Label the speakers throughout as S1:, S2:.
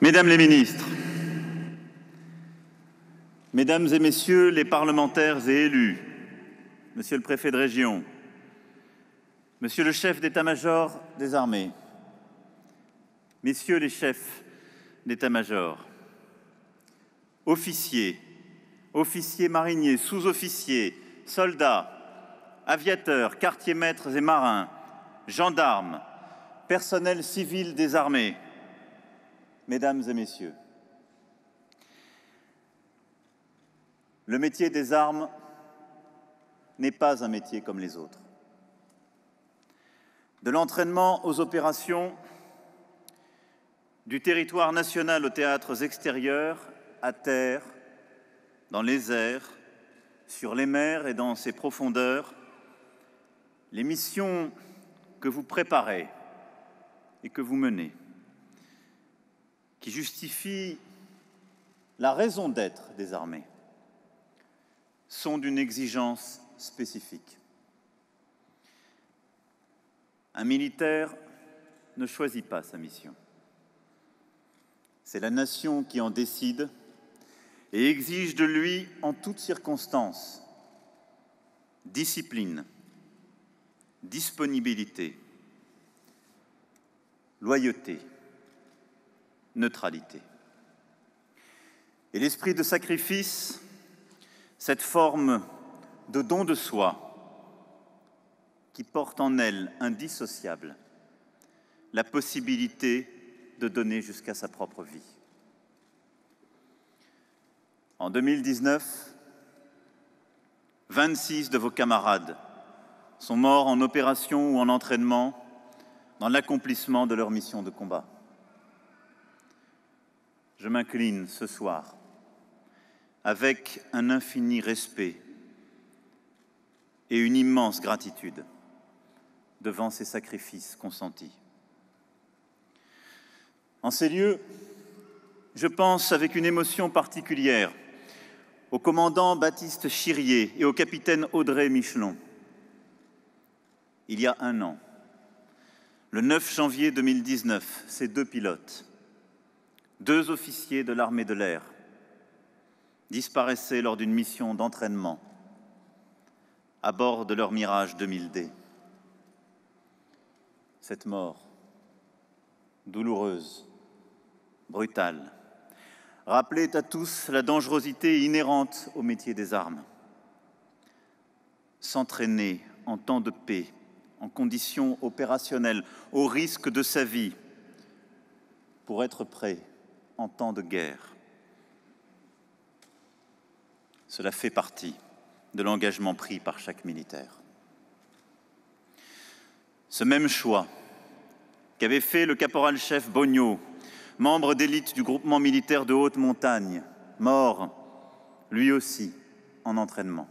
S1: Mesdames les ministres, Mesdames et Messieurs les parlementaires et élus, Monsieur le préfet de région, Monsieur le chef d'état-major des armées, Messieurs les chefs d'état-major, officiers, officiers mariniers, sous-officiers, soldats, aviateurs, quartiers-maîtres et marins, gendarmes, personnel civil des armées, Mesdames et Messieurs, le métier des armes n'est pas un métier comme les autres. De l'entraînement aux opérations, du territoire national aux théâtres extérieurs, à terre, dans les airs, sur les mers et dans ses profondeurs, les missions que vous préparez et que vous menez, qui justifient la raison d'être des armées, sont d'une exigence spécifique. Un militaire ne choisit pas sa mission. C'est la nation qui en décide et exige de lui en toutes circonstances discipline, disponibilité, loyauté, neutralité. Et l'esprit de sacrifice, cette forme de don de soi qui porte en elle indissociable la possibilité de donner jusqu'à sa propre vie. En 2019, 26 de vos camarades sont morts en opération ou en entraînement dans l'accomplissement de leur mission de combat. Je m'incline ce soir avec un infini respect et une immense gratitude devant ces sacrifices consentis. En ces lieux, je pense avec une émotion particulière au commandant Baptiste Chirier et au capitaine Audrey Michelon. Il y a un an, le 9 janvier 2019, ces deux pilotes, deux officiers de l'armée de l'air, disparaissaient lors d'une mission d'entraînement à bord de leur Mirage 2000D. Cette mort, douloureuse, brutale, rappelait à tous la dangerosité inhérente au métier des armes. S'entraîner en temps de paix, en conditions opérationnelles, au risque de sa vie, pour être prêt en temps de guerre. Cela fait partie de l'engagement pris par chaque militaire. Ce même choix qu'avait fait le caporal-chef Bognaud, membre d'élite du groupement militaire de haute montagne, mort, lui aussi, en entraînement.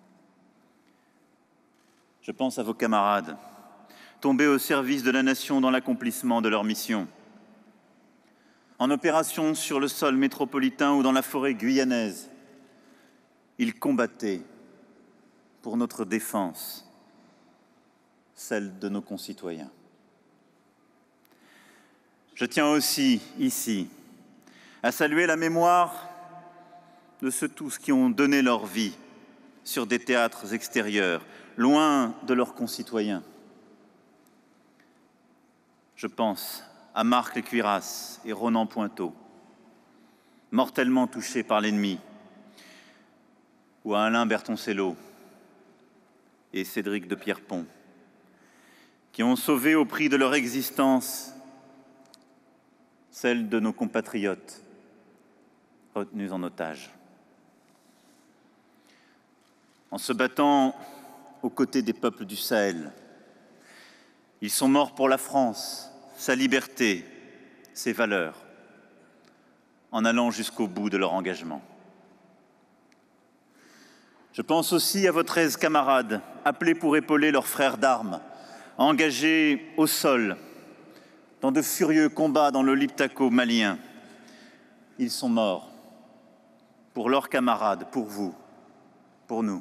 S1: Je pense à vos camarades, tombés au service de la nation dans l'accomplissement de leur mission. En opération sur le sol métropolitain ou dans la forêt guyanaise, ils combattaient pour notre défense, celle de nos concitoyens. Je tiens aussi, ici, à saluer la mémoire de ceux tous qui ont donné leur vie sur des théâtres extérieurs, loin de leurs concitoyens. Je pense à Marc Cuirasse et Ronan Pointeau, mortellement touchés par l'ennemi, ou à Alain Bertoncello et Cédric de Pierrepont, qui ont sauvé au prix de leur existence celle de nos compatriotes retenus en otage. En se battant aux côtés des peuples du Sahel, ils sont morts pour la France, sa liberté, ses valeurs, en allant jusqu'au bout de leur engagement. Je pense aussi à vos 13 camarades, appelés pour épauler leurs frères d'armes, engagés au sol, dans de furieux combats dans le Liptako malien. Ils sont morts pour leurs camarades, pour vous, pour nous.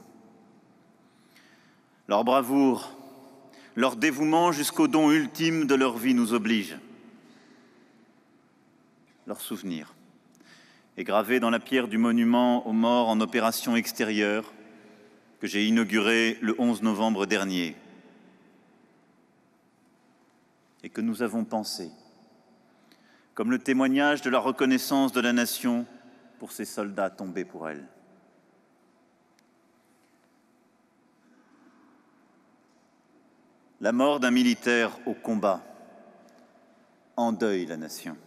S1: Leur bravoure, leur dévouement jusqu'au don ultime de leur vie nous oblige. leur souvenir est gravé dans la pierre du monument aux morts en opération extérieure que j'ai inauguré le 11 novembre dernier et que nous avons pensé comme le témoignage de la reconnaissance de la nation pour ces soldats tombés pour elle. La mort d'un militaire au combat endeuille la nation.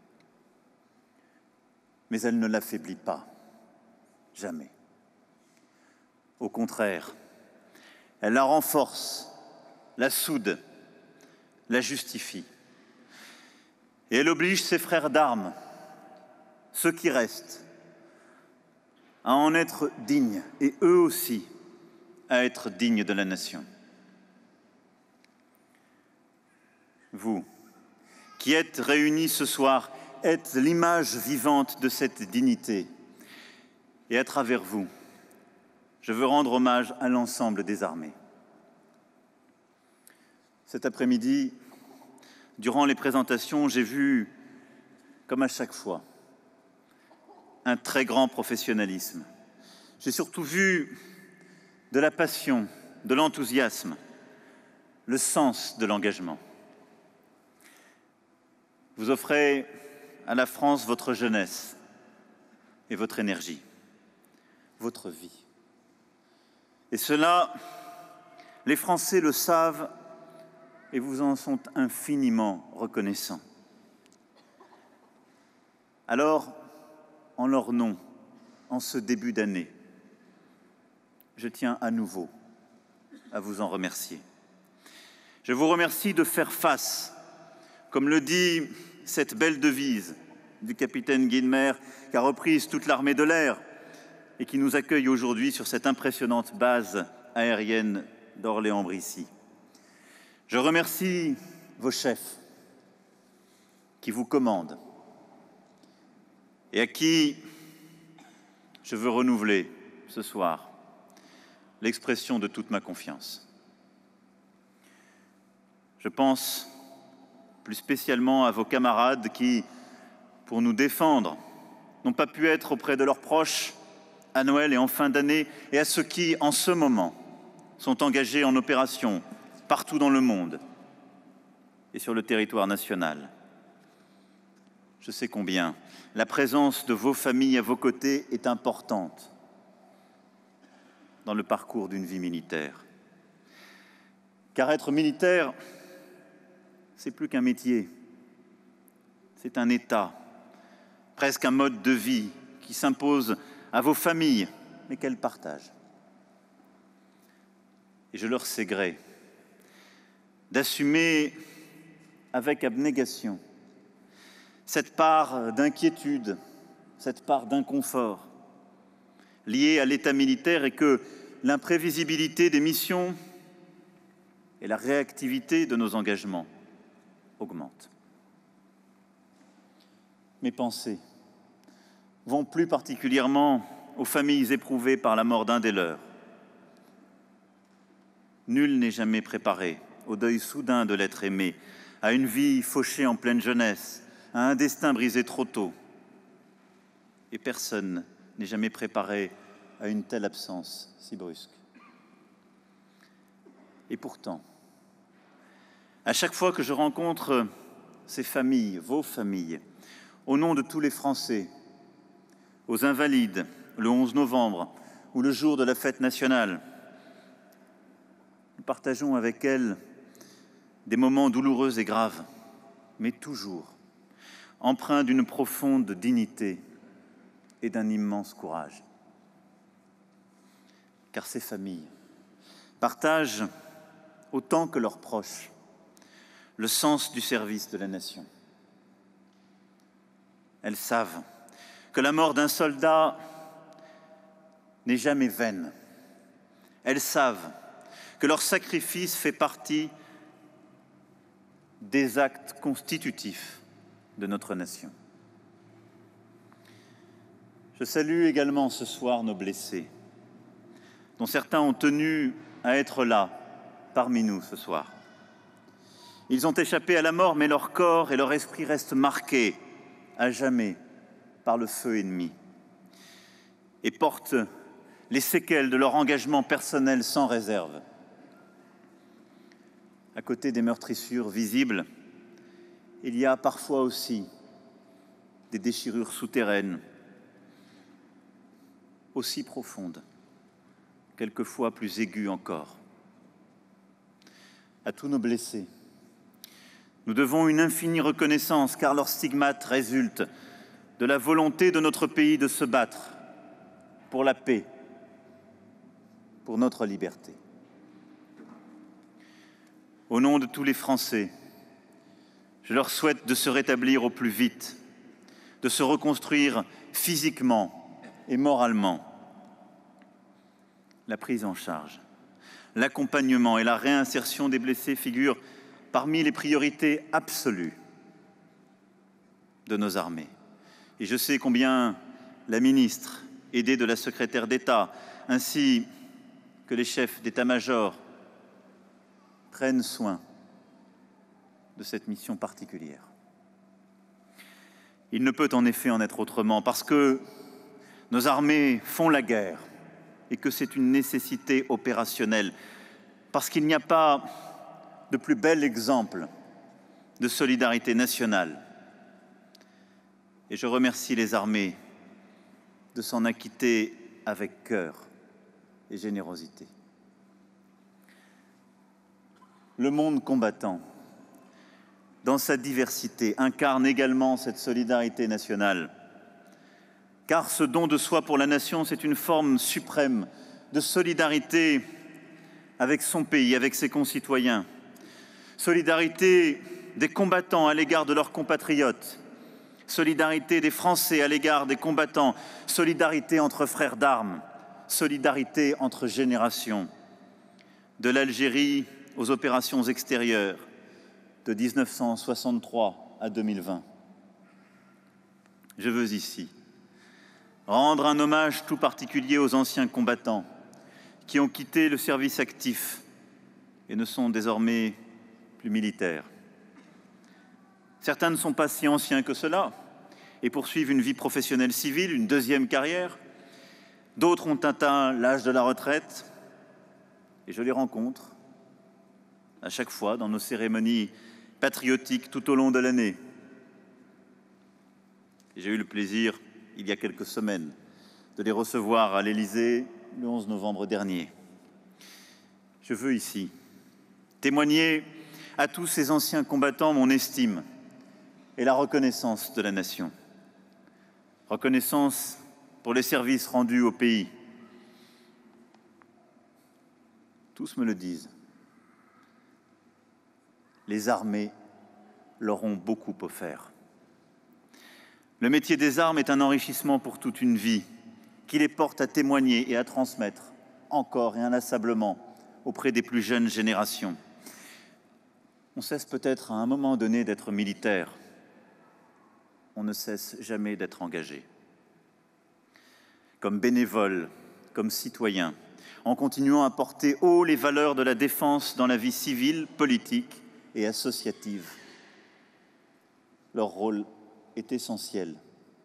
S1: Mais elle ne l'affaiblit pas, jamais. Au contraire, elle la renforce, la soude, la justifie. Et elle oblige ses frères d'armes, ceux qui restent, à en être dignes, et eux aussi à être dignes de la nation. Vous, qui êtes réunis ce soir, êtes l'image vivante de cette dignité. Et à travers vous, je veux rendre hommage à l'ensemble des armées. Cet après-midi, durant les présentations, j'ai vu, comme à chaque fois, un très grand professionnalisme. J'ai surtout vu de la passion, de l'enthousiasme, le sens de l'engagement. Vous offrez à la France votre jeunesse et votre énergie, votre vie. Et cela, les Français le savent et vous en sont infiniment reconnaissants. Alors, en leur nom, en ce début d'année, je tiens à nouveau à vous en remercier. Je vous remercie de faire face, comme le dit cette belle devise du capitaine Guynemer, qui a reprise toute l'armée de l'air et qui nous accueille aujourd'hui sur cette impressionnante base aérienne d'Orléans-Brissy. Je remercie vos chefs qui vous commandent et à qui je veux renouveler ce soir l'expression de toute ma confiance. Je pense plus spécialement à vos camarades qui, pour nous défendre, n'ont pas pu être auprès de leurs proches à Noël et en fin d'année, et à ceux qui, en ce moment, sont engagés en opération partout dans le monde et sur le territoire national. Je sais combien la présence de vos familles à vos côtés est importante dans le parcours d'une vie militaire. Car être militaire, c'est plus qu'un métier, c'est un état, presque un mode de vie qui s'impose à vos familles, mais qu'elles partagent. Et je leur sais gré d'assumer avec abnégation cette part d'inquiétude, cette part d'inconfort liée à l'état militaire et que l'imprévisibilité des missions et la réactivité de nos engagements augmentent. Mes pensées vont plus particulièrement aux familles éprouvées par la mort d'un des leurs. Nul n'est jamais préparé au deuil soudain de l'être aimé, à une vie fauchée en pleine jeunesse, à un destin brisé trop tôt. Et personne n'est jamais préparé à une telle absence si brusque. Et pourtant, à chaque fois que je rencontre ces familles, vos familles, au nom de tous les Français, aux Invalides, le 11 novembre ou le jour de la fête nationale, nous partageons avec elles des moments douloureux et graves, mais toujours empreints d'une profonde dignité et d'un immense courage. Car ces familles partagent, autant que leurs proches, le sens du service de la nation. Elles savent que la mort d'un soldat n'est jamais vaine. Elles savent que leur sacrifice fait partie des actes constitutifs de notre nation. Je salue également ce soir nos blessés, dont certains ont tenu à être là, parmi nous ce soir. Ils ont échappé à la mort, mais leur corps et leur esprit restent marqués à jamais par le feu ennemi et portent les séquelles de leur engagement personnel sans réserve. À côté des meurtrissures visibles, il y a parfois aussi des déchirures souterraines, aussi profondes, quelquefois plus aiguës encore. À tous nos blessés, nous devons une infinie reconnaissance, car leurs stigmates résultent de la volonté de notre pays de se battre pour la paix, pour notre liberté. Au nom de tous les Français, je leur souhaite de se rétablir au plus vite, de se reconstruire physiquement et moralement. La prise en charge, l'accompagnement et la réinsertion des blessés figurent parmi les priorités absolues de nos armées. Et je sais combien la ministre, aidée de la secrétaire d'État, ainsi que les chefs d'état-major prennent soin de cette mission particulière. Il ne peut en effet en être autrement, parce que nos armées font la guerre et que c'est une nécessité opérationnelle, parce qu'il n'y a pas de plus bel exemple de solidarité nationale. Et je remercie les armées de s'en acquitter avec cœur et générosité. Le monde combattant, dans sa diversité, incarne également cette solidarité nationale. Car ce don de soi pour la nation, c'est une forme suprême de solidarité avec son pays, avec ses concitoyens. Solidarité des combattants à l'égard de leurs compatriotes. Solidarité des Français à l'égard des combattants. Solidarité entre frères d'armes. Solidarité entre générations. De l'Algérie aux opérations extérieures, de 1963 à 2020. Je veux ici rendre un hommage tout particulier aux anciens combattants qui ont quitté le service actif et ne sont désormais plus militaires. Certains ne sont pas si anciens que cela et poursuivent une vie professionnelle civile, une deuxième carrière. D'autres ont atteint l'âge de la retraite et je les rencontre à chaque fois dans nos cérémonies patriotiques tout au long de l'année. J'ai eu le plaisir, il y a quelques semaines, de les recevoir à l'Élysée le 11 novembre dernier. Je veux ici témoigner à tous ces anciens combattants mon estime et la reconnaissance de la nation. Reconnaissance pour les services rendus au pays. Tous me le disent. Les armées leur ont beaucoup offert. Le métier des armes est un enrichissement pour toute une vie qui les porte à témoigner et à transmettre encore et inlassablement auprès des plus jeunes générations. On cesse peut-être à un moment donné d'être militaire. On ne cesse jamais d'être engagé. Comme bénévole, comme citoyen, en continuant à porter haut les valeurs de la défense dans la vie civile, politique et associative. Leur rôle est essentiel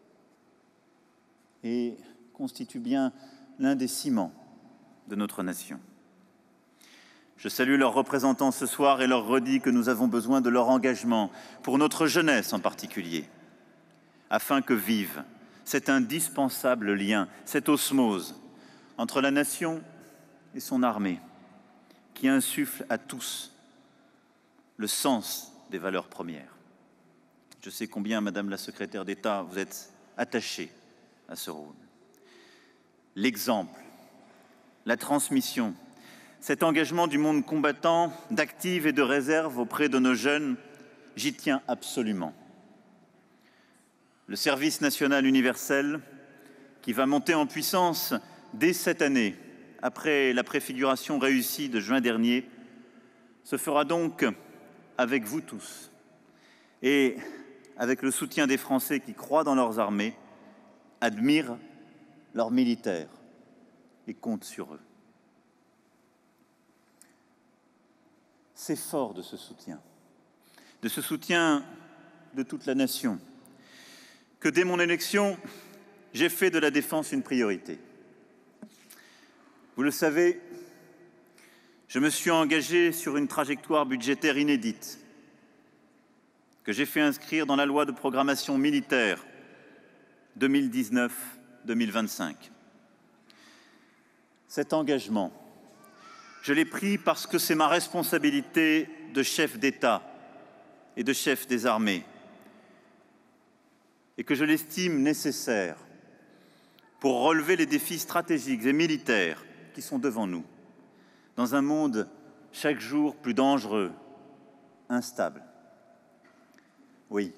S1: et constitue bien l'un des ciments de notre nation. Je salue leurs représentants ce soir et leur redis que nous avons besoin de leur engagement, pour notre jeunesse en particulier, afin que vive cet indispensable lien, cette osmose entre la nation et son armée, qui insuffle à tous le sens des valeurs premières. Je sais combien, Madame la secrétaire d'État, vous êtes attachée à ce rôle. L'exemple, la transmission, cet engagement du monde combattant, d'active et de réserve auprès de nos jeunes, j'y tiens absolument. Le service national universel, qui va monter en puissance dès cette année, après la préfiguration réussie de juin dernier, se fera donc avec vous tous et avec le soutien des Français qui croient dans leurs armées, admirent leurs militaires et comptent sur eux. C'est fort de ce soutien de toute la nation. que dès mon élection, j'ai fait de la défense une priorité. Vous le savez, je me suis engagé sur une trajectoire budgétaire inédite que j'ai fait inscrire dans la loi de programmation militaire 2019-2025. Cet engagement, je l'ai pris parce que c'est ma responsabilité de chef d'État et de chef des armées et que je l'estime nécessaire pour relever les défis stratégiques et militaires qui sont devant nous, dans un monde chaque jour plus dangereux, instable. Oui,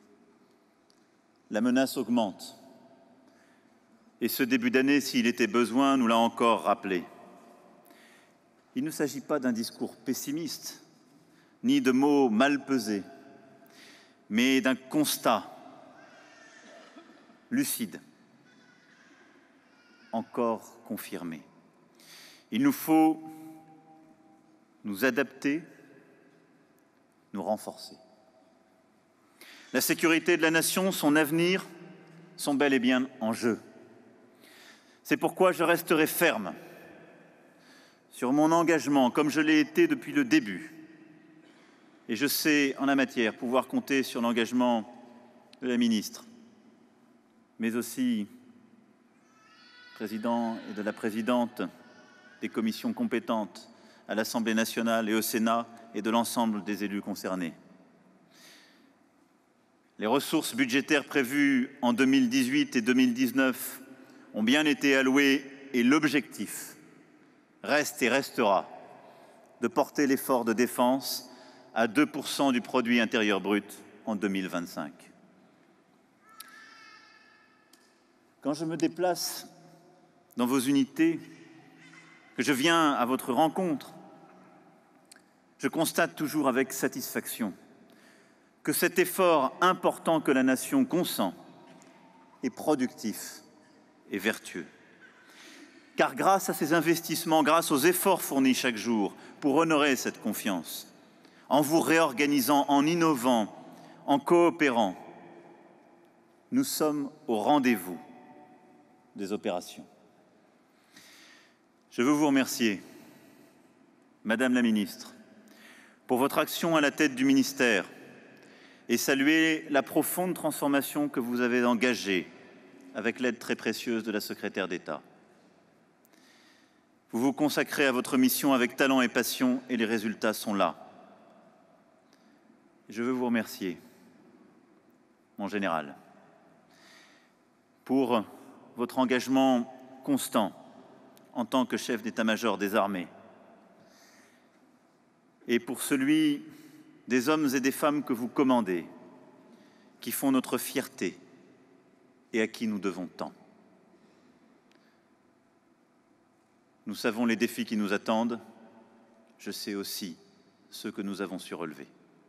S1: la menace augmente. Et ce début d'année, s'il était besoin, nous l'a encore rappelé. Il ne s'agit pas d'un discours pessimiste, ni de mots mal pesés, mais d'un constat lucide, encore confirmé. Il nous faut nous adapter, nous renforcer. La sécurité de la nation, son avenir, sont bel et bien en jeu. C'est pourquoi je resterai ferme sur mon engagement, comme je l'ai été depuis le début. Et je sais, en la matière, pouvoir compter sur l'engagement de la ministre, mais aussi du président et de la présidente des commissions compétentes à l'Assemblée nationale et au Sénat et de l'ensemble des élus concernés. Les ressources budgétaires prévues en 2018 et 2019 ont bien été allouées et l'objectif reste et restera de porter l'effort de défense à 2% du produit intérieur brut en 2025. Quand je me déplace dans vos unités, que je viens à votre rencontre, je constate toujours avec satisfaction que cet effort important que la nation consent est productif et vertueux. Car grâce à ces investissements, grâce aux efforts fournis chaque jour pour honorer cette confiance, en vous réorganisant, en innovant, en coopérant, nous sommes au rendez-vous des opérations. Je veux vous remercier, Madame la Ministre, pour votre action à la tête du ministère et saluer la profonde transformation que vous avez engagée avec l'aide très précieuse de la secrétaire d'État. Vous vous consacrez à votre mission avec talent et passion et les résultats sont là. Je veux vous remercier, mon général, pour votre engagement constant en tant que chef d'état-major des armées et pour celui des hommes et des femmes que vous commandez, qui font notre fierté et à qui nous devons tant. Nous savons les défis qui nous attendent, je sais aussi ceux que nous avons su relever.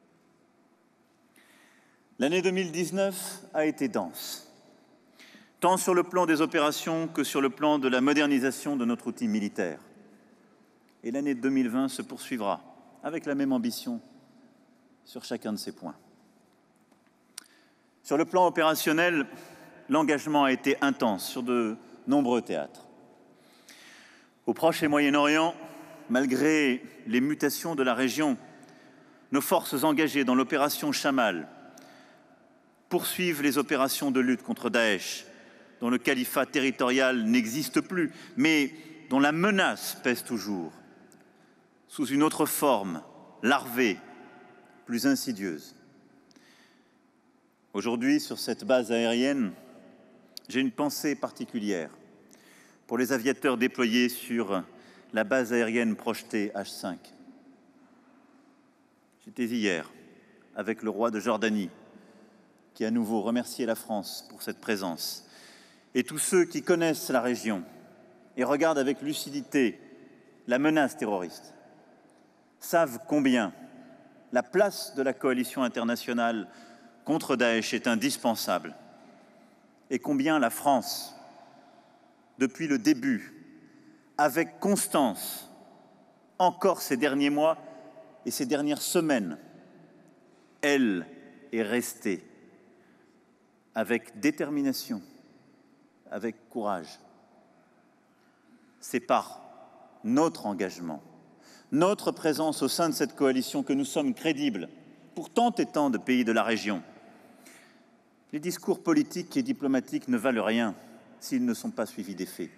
S1: L'année 2019 a été dense, tant sur le plan des opérations que sur le plan de la modernisation de notre outil militaire. Et l'année 2020 se poursuivra avec la même ambition sur chacun de ces points. Sur le plan opérationnel, l'engagement a été intense sur de nombreux théâtres. Au Proche et Moyen-Orient, malgré les mutations de la région, nos forces engagées dans l'opération Chamal poursuivent les opérations de lutte contre Daesh, dont le califat territorial n'existe plus, mais dont la menace pèse toujours, sous une autre forme, larvée, plus insidieuse. Aujourd'hui, sur cette base aérienne, j'ai une pensée particulière pour les aviateurs déployés sur la base aérienne projetée H5. J'étais hier avec le roi de Jordanie, qui à nouveau remerciait la France pour cette présence, et tous ceux qui connaissent la région et regardent avec lucidité la menace terroriste, savent combien la place de la coalition internationale contre Daesh est indispensable et combien la France, depuis le début, avec constance, encore ces derniers mois et ces dernières semaines, elle est restée avec détermination, avec courage. C'est par notre engagement, notre présence au sein de cette coalition que nous sommes crédibles pour tant et tant de pays de la région. Les discours politiques et diplomatiques ne valent rien s'ils ne sont pas suivis des faits.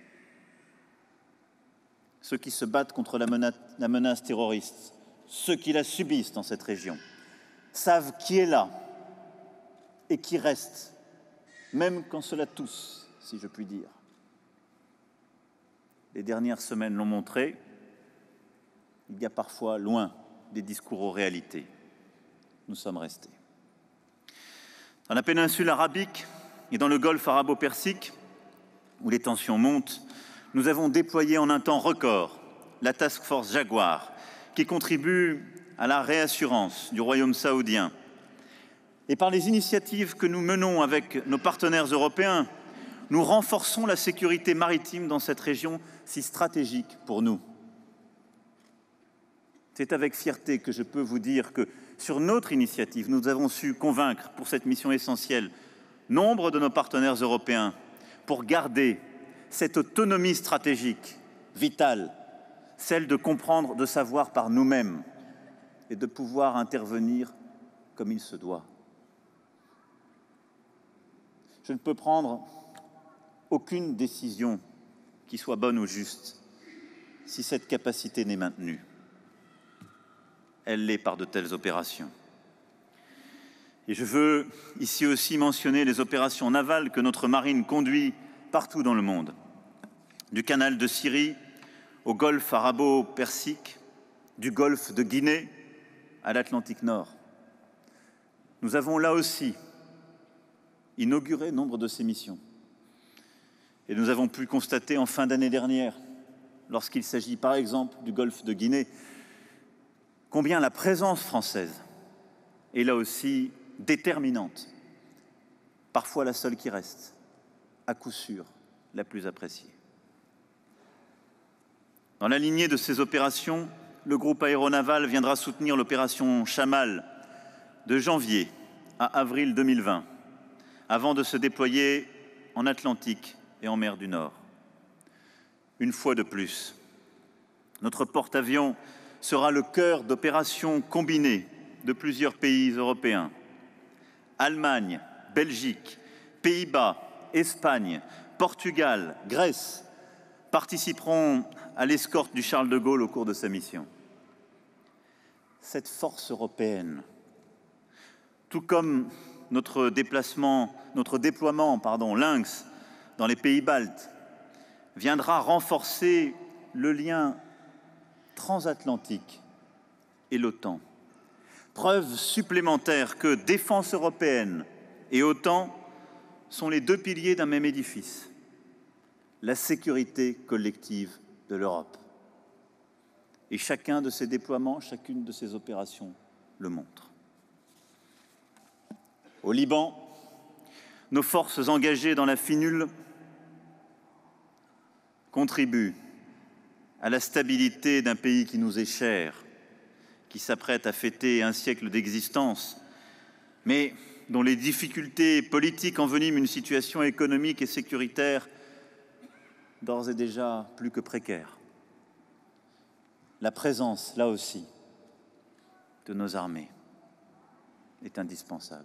S1: Ceux qui se battent contre la menace terroriste, ceux qui la subissent dans cette région, savent qui est là et qui reste, même quand cela tousse, si je puis dire. Les dernières semaines l'ont montré, il y a parfois loin des discours aux réalités. Nous sommes restés. Dans la péninsule arabique et dans le golfe arabo-persique, où les tensions montent, nous avons déployé en un temps record la Task Force Jaguar, qui contribue à la réassurance du Royaume saoudien. Et par les initiatives que nous menons avec nos partenaires européens, nous renforçons la sécurité maritime dans cette région si stratégique pour nous. C'est avec fierté que je peux vous dire que, sur notre initiative, nous avons su convaincre pour cette mission essentielle nombre de nos partenaires européens pour garder cette autonomie stratégique vitale, celle de comprendre, de savoir par nous-mêmes et de pouvoir intervenir comme il se doit. Je ne peux prendre aucune décision qui soit bonne ou juste si cette capacité n'est maintenue. Elle l'est par de telles opérations. Et je veux ici aussi mentionner les opérations navales que notre marine conduit partout dans le monde, du canal de Syrie au golfe arabo-persique, du golfe de Guinée à l'Atlantique Nord. Nous avons là aussi inauguré nombre de ces missions. Et nous avons pu constater en fin d'année dernière, lorsqu'il s'agit par exemple du golfe de Guinée, combien la présence française est là aussi déterminante, parfois la seule qui reste, à coup sûr la plus appréciée. Dans la lignée de ces opérations, le groupe aéronaval viendra soutenir l'opération Chamal de janvier à avril 2020, avant de se déployer en Atlantique et en mer du Nord. Une fois de plus, notre porte-avions sera le cœur d'opérations combinées de plusieurs pays européens. Allemagne, Belgique, Pays-Bas, Espagne, Portugal, Grèce participeront à l'escorte du Charles de Gaulle au cours de sa mission. Cette force européenne, tout comme notre déploiement Lynx dans les pays baltes, viendra renforcer le lien transatlantique et l'OTAN. Preuve supplémentaire que défense européenne et OTAN sont les deux piliers d'un même édifice, la sécurité collective de l'Europe. Et chacun de ces déploiements, chacune de ces opérations le montre. Au Liban, nos forces engagées dans la FINUL contribuent à la stabilité d'un pays qui nous est cher, qui s'apprête à fêter un siècle d'existence, mais dont les difficultés politiques enveniment une situation économique et sécuritaire d'ores et déjà plus que précaire. La présence, là aussi, de nos armées est indispensable.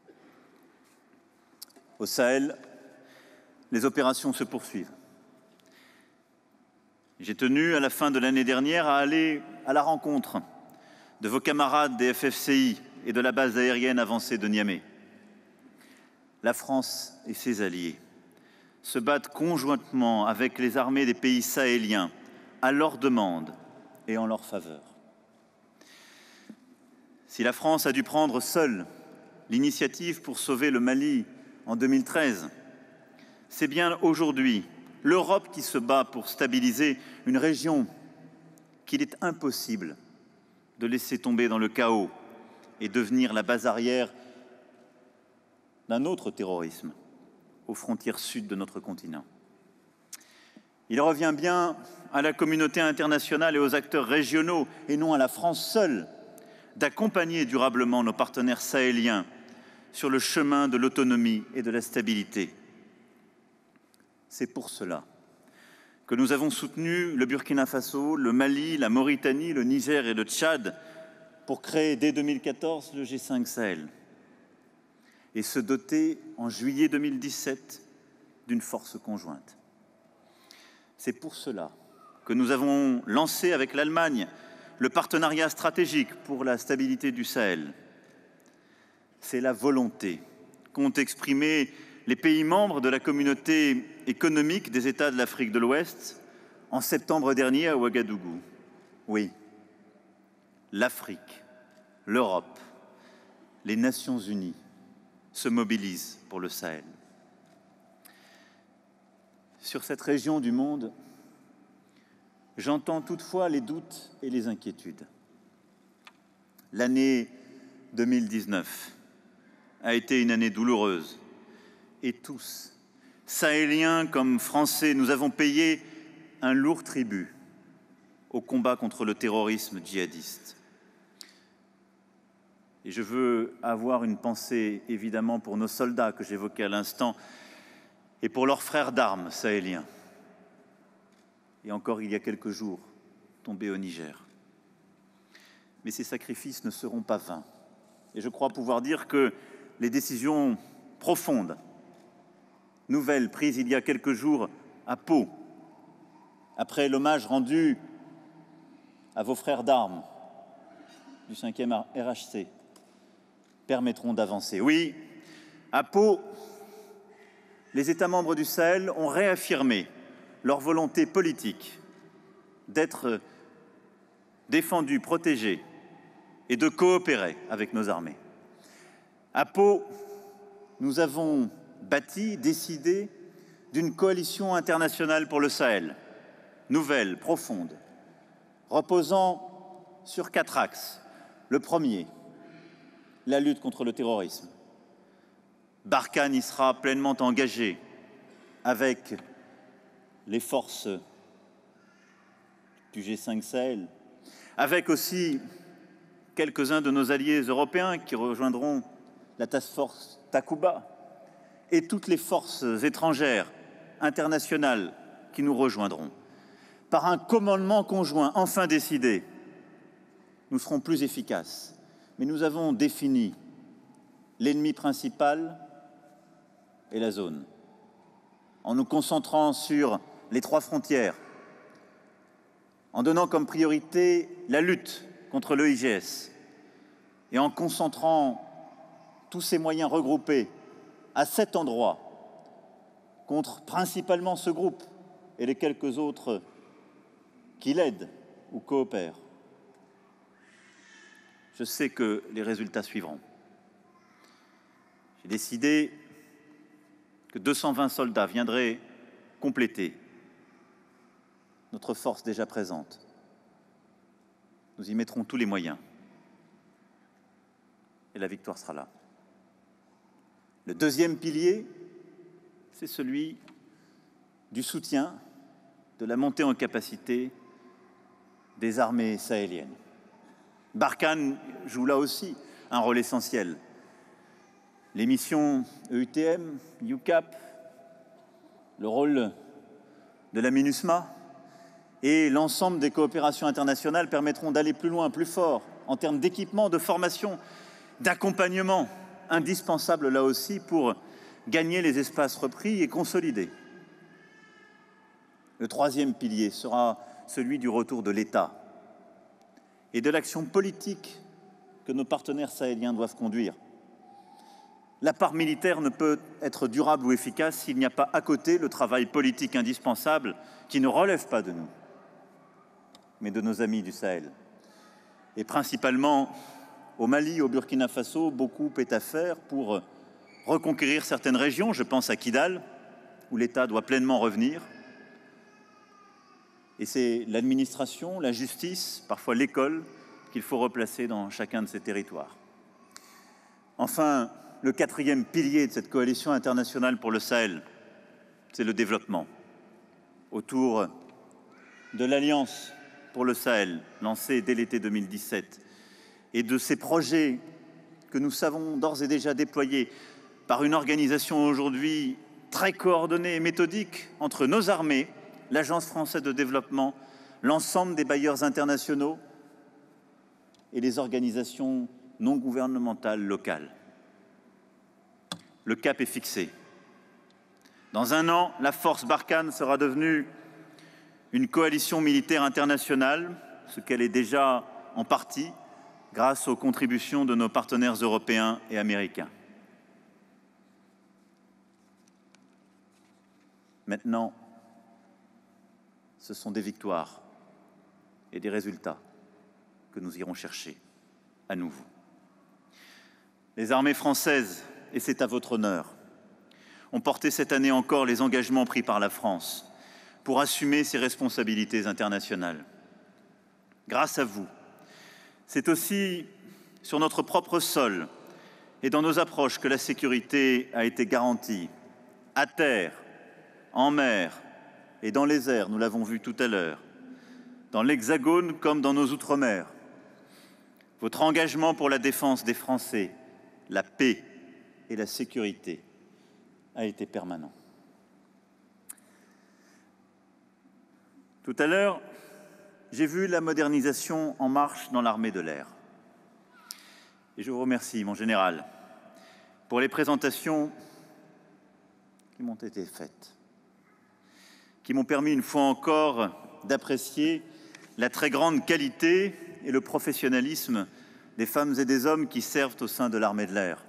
S1: Au Sahel, les opérations se poursuivent. J'ai tenu, à la fin de l'année dernière, à aller à la rencontre de vos camarades des FFCI et de la base aérienne avancée de Niamey. La France et ses alliés se battent conjointement avec les armées des pays sahéliens à leur demande et en leur faveur. Si la France a dû prendre seule l'initiative pour sauver le Mali en 2013, c'est bien aujourd'hui l'Europe qui se bat pour stabiliser une région qu'il est impossible de laisser tomber dans le chaos et devenir la base arrière d'un autre terrorisme aux frontières sud de notre continent. Il revient bien à la communauté internationale et aux acteurs régionaux, et non à la France seule, d'accompagner durablement nos partenaires sahéliens sur le chemin de l'autonomie et de la stabilité. C'est pour cela que nous avons soutenu le Burkina Faso, le Mali, la Mauritanie, le Niger et le Tchad pour créer dès 2014 le G5 Sahel et se doter en juillet 2017 d'une force conjointe. C'est pour cela que nous avons lancé avec l'Allemagne le partenariat stratégique pour la stabilité du Sahel. C'est la volonté qu'ont exprimée les pays membres de la communauté économique des États de l'Afrique de l'Ouest en septembre dernier à Ouagadougou. Oui, l'Afrique, l'Europe, les Nations Unies se mobilisent pour le Sahel. Sur cette région du monde, j'entends toutefois les doutes et les inquiétudes. L'année 2019 a été une année douloureuse et tous, Sahéliens comme Français, nous avons payé un lourd tribut au combat contre le terrorisme djihadiste. Et je veux avoir une pensée évidemment pour nos soldats que j'évoquais à l'instant et pour leurs frères d'armes sahéliens. Et encore il y a quelques jours, tombés au Niger. Mais ces sacrifices ne seront pas vains. Et je crois pouvoir dire que les décisions profondes, nouvelles prises il y a quelques jours à Pau, après l'hommage rendu à vos frères d'armes du 5e RHC, permettront d'avancer. Oui, à Pau, les États membres du Sahel ont réaffirmé leur volonté politique d'être défendus, protégés et de coopérer avec nos armées. À Pau, nous avons bâti, décidé d'une coalition internationale pour le Sahel, nouvelle, profonde, reposant sur 4 axes. Le premier, la lutte contre le terrorisme. Barkhane y sera pleinement engagé avec les forces du G5 Sahel, avec aussi quelques-uns de nos alliés européens qui rejoindront la Task Force Takuba et toutes les forces étrangères internationales qui nous rejoindront. Par un commandement conjoint enfin décidé, nous serons plus efficaces. Mais nous avons défini l'ennemi principal et la zone, en nous concentrant sur les 3 frontières, en donnant comme priorité la lutte contre le IGS et en concentrant tous ces moyens regroupés à 7 endroits contre principalement ce groupe et les quelques autres qui l'aident ou coopèrent. Je sais que les résultats suivront. J'ai décidé que 220 soldats viendraient compléter notre force déjà présente. Nous y mettrons tous les moyens. Et la victoire sera là. Le deuxième pilier, c'est celui du soutien, de la montée en capacité des armées sahéliennes. Barkhane joue là aussi un rôle essentiel. Les missions EUTM, UCAP, le rôle de la MINUSMA et l'ensemble des coopérations internationales permettront d'aller plus loin, plus fort, en termes d'équipement, de formation, d'accompagnement, indispensable là aussi pour gagner les espaces repris et consolider. Le troisième pilier sera celui du retour de l'État et de l'action politique que nos partenaires sahéliens doivent conduire. La part militaire ne peut être durable ou efficace s'il n'y a pas à côté le travail politique indispensable qui ne relève pas de nous, mais de nos amis du Sahel. Et principalement au Mali, au Burkina Faso, beaucoup est à faire pour reconquérir certaines régions. Je pense à Kidal, où l'État doit pleinement revenir. Et c'est l'administration, la justice, parfois l'école, qu'il faut replacer dans chacun de ces territoires. Enfin, le quatrième pilier de cette coalition internationale pour le Sahel, c'est le développement. Autour de l'Alliance pour le Sahel, lancée dès l'été 2017, et de ces projets que nous savons d'ores et déjà déployer par une organisation aujourd'hui très coordonnée et méthodique entre nos armées, l'Agence française de développement, l'ensemble des bailleurs internationaux et les organisations non gouvernementales locales. Le cap est fixé. Dans un an, la force Barkhane sera devenue une coalition militaire internationale, ce qu'elle est déjà en partie grâce aux contributions de nos partenaires européens et américains. Maintenant, ce sont des victoires et des résultats que nous irons chercher à nouveau. Les armées françaises, et c'est à votre honneur, ont porté cette année encore les engagements pris par la France pour assumer ses responsabilités internationales. Grâce à vous, c'est aussi sur notre propre sol et dans nos approches que la sécurité a été garantie, à terre, en mer et dans les airs, nous l'avons vu tout à l'heure, dans l'Hexagone comme dans nos outre-mer. Votre engagement pour la défense des Français, la paix et la sécurité a été permanent. Tout à l'heure, j'ai vu la modernisation en marche dans l'armée de l'air. Et je vous remercie, mon général, pour les présentations qui m'ont été faites, qui m'ont permis une fois encore d'apprécier la très grande qualité et le professionnalisme des femmes et des hommes qui servent au sein de l'armée de l'air.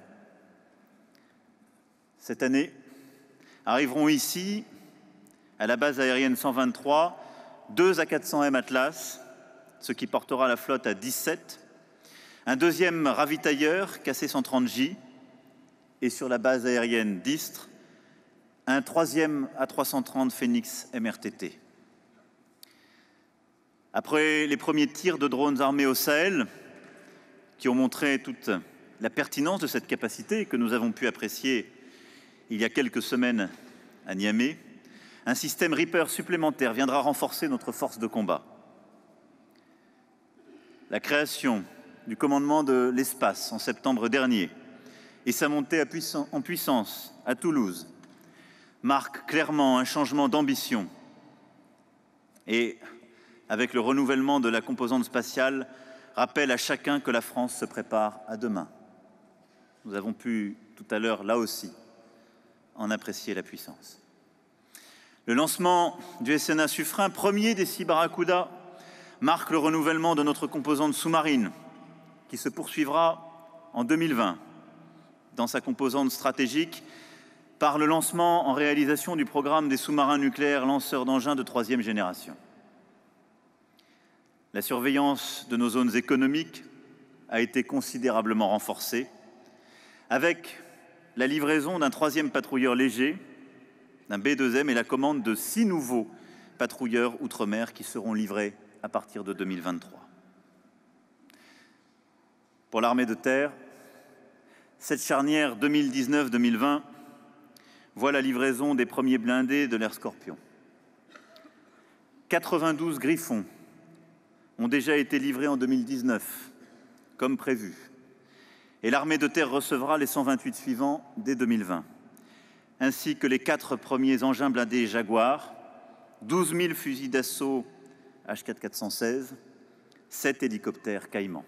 S1: Cette année, arriveront ici, à la base aérienne 123, 2 A400M Atlas, ce qui portera la flotte à 17, un deuxième ravitailleur KC-130J et sur la base aérienne d'Istres, un troisième A330 Phénix MRTT. Après les premiers tirs de drones armés au Sahel, qui ont montré toute la pertinence de cette capacité que nous avons pu apprécier il y a quelques semaines à Niamey, un système Reaper supplémentaire viendra renforcer notre force de combat. La création du commandement de l'espace en septembre dernier et sa montée en puissance à Toulouse marquent clairement un changement d'ambition. Et avec le renouvellement de la composante spatiale, rappelle à chacun que la France se prépare à demain. Nous avons pu tout à l'heure, là aussi, en apprécier la puissance. Le lancement du SNA Suffren, premier des 6 Barracuda, marque le renouvellement de notre composante sous-marine, qui se poursuivra en 2020 dans sa composante stratégique par le lancement en réalisation du programme des sous-marins nucléaires lanceurs d'engins de 3e génération. La surveillance de nos zones économiques a été considérablement renforcée avec la livraison d'un 3e patrouilleur léger, d'un B2M et la commande de 6 nouveaux patrouilleurs outre-mer qui seront livrés à partir de 2023. Pour l'armée de terre, cette charnière 2019-2020 voit la livraison des premiers blindés de l'Air Scorpion. 92 Griffons ont déjà été livrés en 2019, comme prévu. Et l'armée de terre recevra les 128 suivants dès 2020, ainsi que les 4 premiers engins blindés Jaguar, 12 000 fusils d'assaut H4-416, 7 hélicoptères Caïman.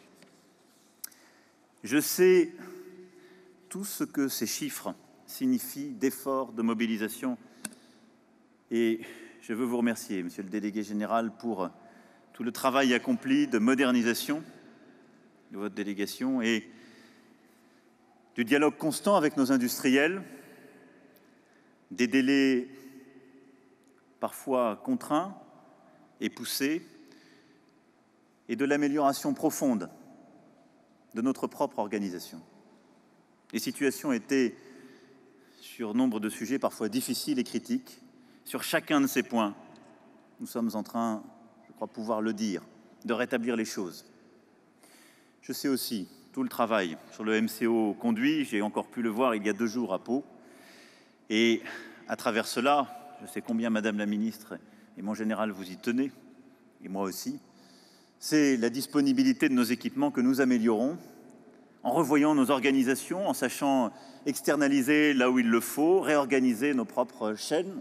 S1: Je sais tout ce que ces chiffres signifient d'efforts, de mobilisation, et je veux vous remercier, Monsieur le Délégué Général, pour tout le travail accompli de modernisation de votre délégation et du dialogue constant avec nos industriels, des délais parfois contraints et poussés, et de l'amélioration profonde de notre propre organisation. Les situations étaient, sur nombre de sujets, parfois difficiles et critiques. Sur chacun de ces points, nous sommes en train, je crois pouvoir le dire, de rétablir les choses. Je sais aussi tout le travail sur le MCO conduit, j'ai encore pu le voir il y a 2 jours à Pau. Et à travers cela, je sais combien Madame la Ministre et mon général vous y tenez, et moi aussi, c'est la disponibilité de nos équipements que nous améliorons en revoyant nos organisations, en sachant externaliser là où il le faut, réorganiser nos propres chaînes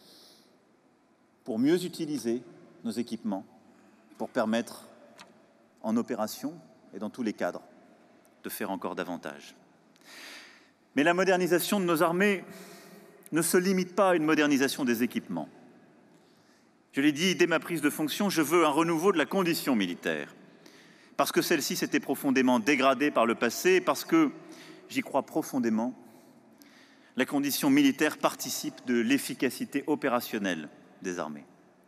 S1: pour mieux utiliser nos équipements, pour permettre en opération et dans tous les cadres de faire encore davantage. Mais la modernisation de nos armées ne se limite pas à une modernisation des équipements. Je l'ai dit dès ma prise de fonction, je veux un renouveau de la condition militaire, parce que celle-ci s'était profondément dégradée par le passé, et parce que, j'y crois profondément, la condition militaire participe de l'efficacité opérationnelle des armées.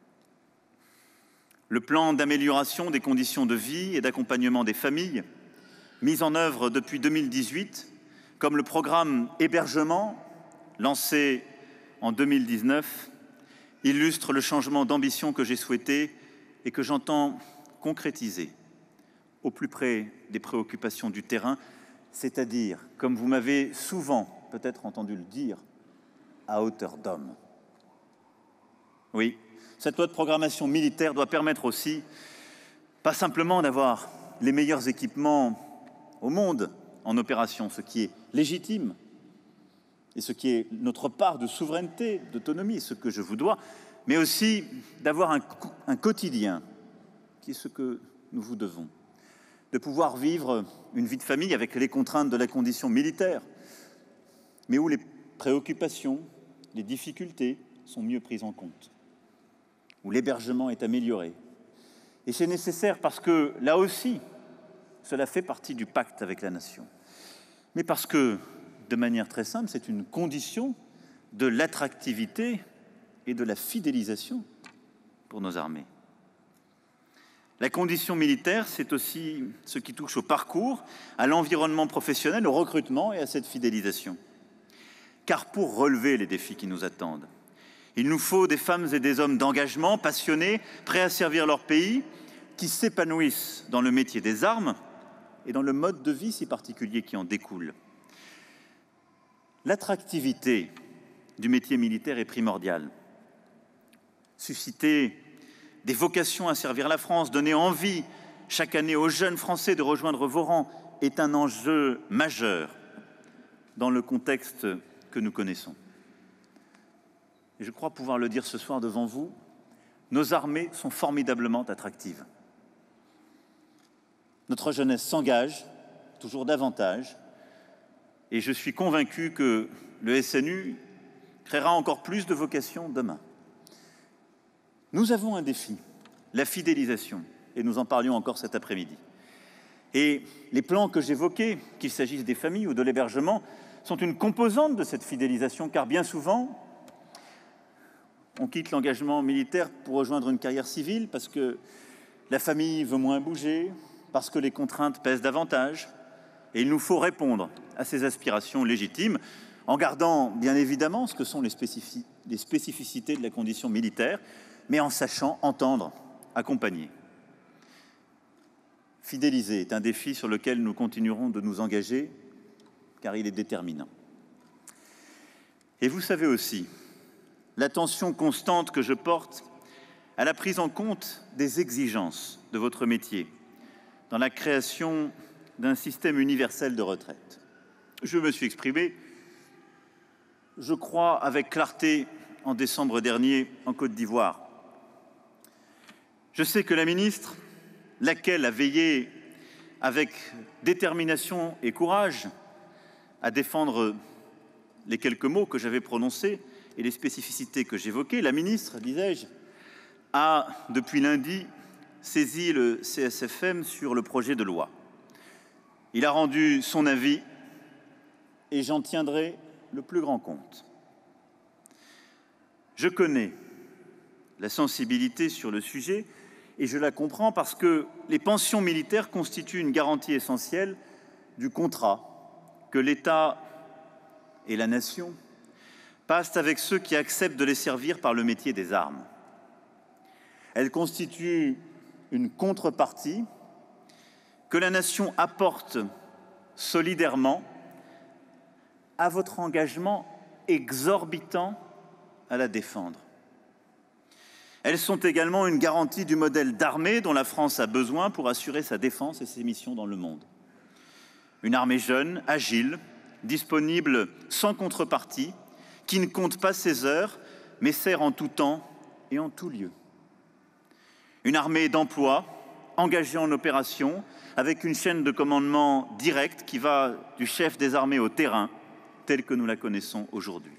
S1: Le plan d'amélioration des conditions de vie et d'accompagnement des familles, mis en œuvre depuis 2018, comme le programme hébergement, lancé en 2019, illustre le changement d'ambition que j'ai souhaité et que j'entends concrétiser au plus près des préoccupations du terrain, c'est-à-dire, comme vous m'avez souvent peut-être entendu le dire, à hauteur d'homme. Oui, cette loi de programmation militaire doit permettre aussi, pas simplement d'avoir les meilleurs équipements au monde en opération, ce qui est légitime, et ce qui est notre part de souveraineté, d'autonomie, ce que je vous dois, mais aussi d'avoir un quotidien, qui est ce que nous vous devons, de pouvoir vivre une vie de famille avec les contraintes de la condition militaire, mais où les préoccupations, les difficultés sont mieux prises en compte, où l'hébergement est amélioré. Et c'est nécessaire parce que, là aussi, cela fait partie du pacte avec la nation, mais parce que, de manière très simple, c'est une condition de l'attractivité et de la fidélisation pour nos armées. La condition militaire, c'est aussi ce qui touche au parcours, à l'environnement professionnel, au recrutement et à cette fidélisation. Car pour relever les défis qui nous attendent, il nous faut des femmes et des hommes d'engagement, passionnés, prêts à servir leur pays, qui s'épanouissent dans le métier des armes et dans le mode de vie si particulier qui en découle. L'attractivité du métier militaire est primordiale. Susciter des vocations à servir la France, donner envie chaque année aux jeunes Français de rejoindre vos rangs est un enjeu majeur dans le contexte que nous connaissons. Et je crois pouvoir le dire ce soir devant vous, nos armées sont formidablement attractives. Notre jeunesse s'engage toujours davantage, et je suis convaincu que le SNU créera encore plus de vocations demain. Nous avons un défi, la fidélisation, et nous en parlions encore cet après-midi. Et les plans que j'évoquais, qu'il s'agisse des familles ou de l'hébergement, sont une composante de cette fidélisation, car bien souvent, on quitte l'engagement militaire pour rejoindre une carrière civile parce que la famille veut moins bouger, parce que les contraintes pèsent davantage. Et il nous faut répondre à ces aspirations légitimes en gardant bien évidemment ce que sont les spécificités de la condition militaire, mais en sachant entendre, accompagner. Fidéliser est un défi sur lequel nous continuerons de nous engager, car il est déterminant. Et vous savez aussi l'attention constante que je porte à la prise en compte des exigences de votre métier dans la création d'un système universel de retraite. Je me suis exprimé, je crois, avec clarté en décembre dernier en Côte d'Ivoire. Je sais que la ministre, laquelle a veillé avec détermination et courage à défendre les quelques mots que j'avais prononcés et les spécificités que j'évoquais, la ministre, disais-je, a, depuis lundi, saisi le CSFM sur le projet de loi. Il a rendu son avis et j'en tiendrai le plus grand compte. Je connais la sensibilité sur le sujet et je la comprends parce que les pensions militaires constituent une garantie essentielle du contrat que l'État et la nation passent avec ceux qui acceptent de les servir par le métier des armes. Elles constituent une contrepartie que la nation apporte solidairement à votre engagement exorbitant à la défendre. Elles sont également une garantie du modèle d'armée dont la France a besoin pour assurer sa défense et ses missions dans le monde. Une armée jeune, agile, disponible sans contrepartie, qui ne compte pas ses heures, mais sert en tout temps et en tout lieu. Une armée d'emploi, engagée en opération, avec une chaîne de commandement directe qui va du chef des armées au terrain, telle que nous la connaissons aujourd'hui.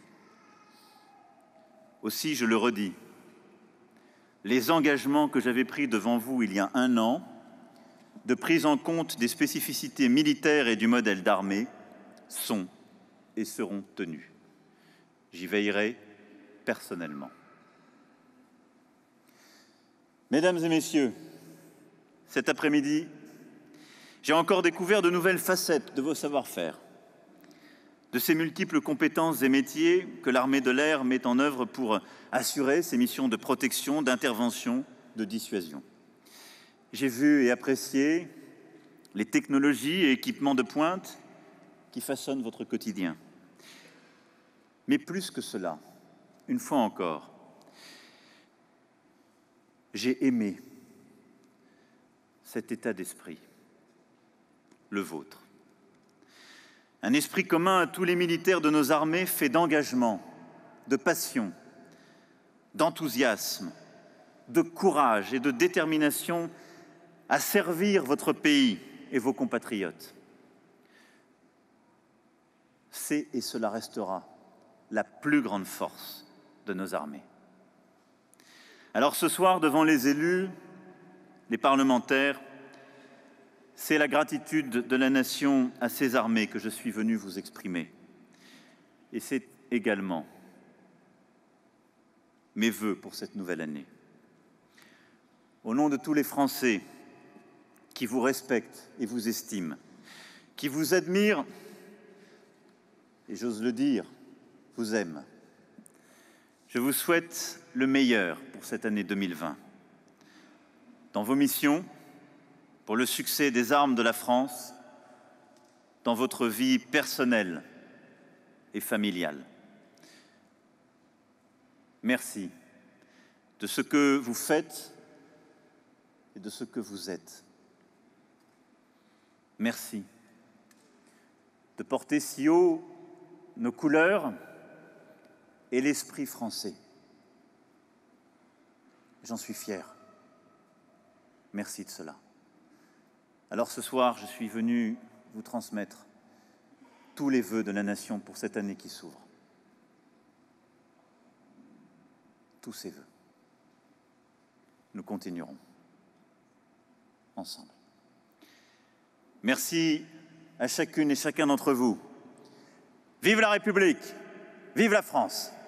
S1: Aussi, je le redis, les engagements que j'avais pris devant vous il y a 1 an, de prise en compte des spécificités militaires et du modèle d'armée, sont et seront tenus. J'y veillerai personnellement. Mesdames et messieurs, cet après-midi, j'ai encore découvert de nouvelles facettes de vos savoir-faire, de ces multiples compétences et métiers que l'armée de l'air met en œuvre pour assurer ses missions de protection, d'intervention, de dissuasion. J'ai vu et apprécié les technologies et équipements de pointe qui façonnent votre quotidien. Mais plus que cela, une fois encore, j'ai aimé cet état d'esprit, le vôtre. Un esprit commun à tous les militaires de nos armées fait d'engagement, de passion, d'enthousiasme, de courage et de détermination à servir votre pays et vos compatriotes. C'est et cela restera la plus grande force de nos armées. Alors ce soir, devant les élus, les parlementaires, c'est la gratitude de la nation à ses armées que je suis venu vous exprimer. Et c'est également mes vœux pour cette nouvelle année. Au nom de tous les Français qui vous respectent et vous estiment, qui vous admirent, et j'ose le dire, vous aiment, je vous souhaite le meilleur pour cette année 2020. Dans vos missions, pour le succès des armes de la France, dans votre vie personnelle et familiale. Merci de ce que vous faites et de ce que vous êtes. Merci de porter si haut nos couleurs et l'esprit français. J'en suis fier. Merci de cela. Alors ce soir, je suis venu vous transmettre tous les vœux de la nation pour cette année qui s'ouvre. Tous ces vœux. Nous continuerons ensemble. Merci à chacune et chacun d'entre vous. Vive la République! Vive la France!